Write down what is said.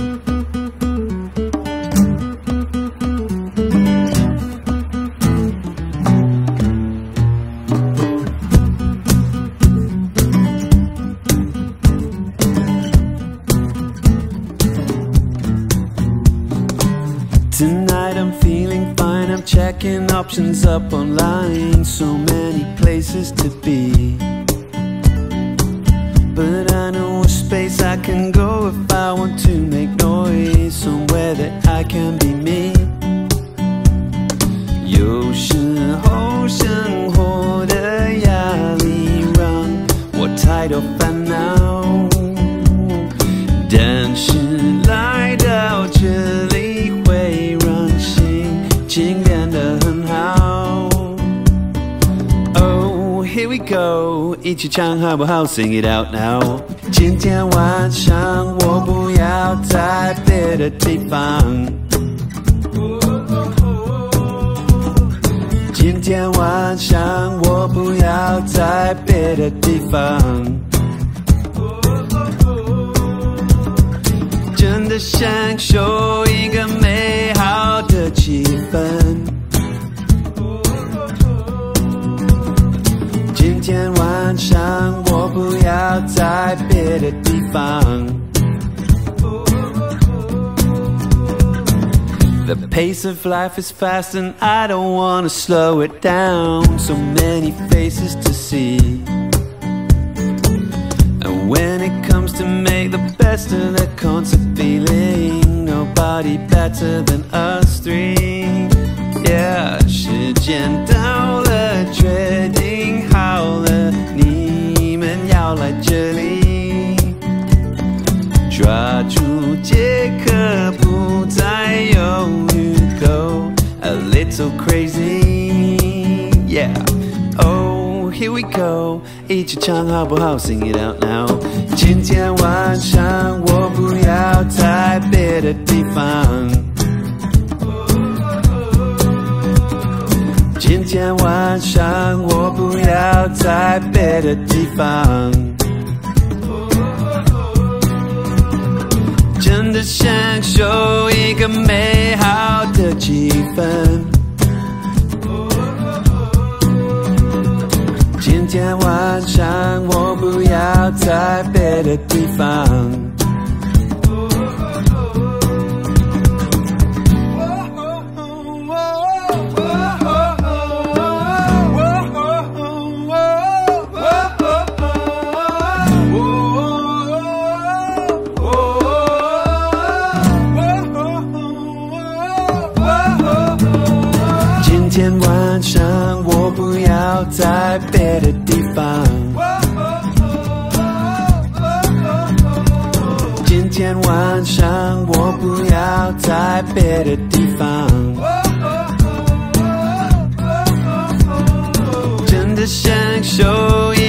Tonight I'm feeling fine, I'm checking options up online. So many places to be, but I know a space I can go if I want to make noise. Somewhere that I can be me。有时候生活的压力让我太多烦恼，但是来到这里会让心情变得很好。Oh, here we go， 一起唱好不好 ？Sing it out now。今天晚上我不要在别的地方。今天晚上我不要在别的地方。真的享受一个美好的气氛。今天晚上我不要在别的地方。The pace of life is fast and I don't wanna slow it down. So many faces to see. And when it comes to make the best of the concert feeling, nobody better than us three. Yeah, 时间到了，决定好了，你们要来这里，抓住杰克，不再犹豫 ，Go a little crazy, yeah. Oh, here we go， 一起唱好不好 ？Sing it out now。今天晚上我不要在别的地方。今天晚上我不要在别的地方。真的享受一个美好的气氛。今天晚上我不要在别的地方。今天晚上我不要在别的地方。今天晚上我不要在别的地方。真的享受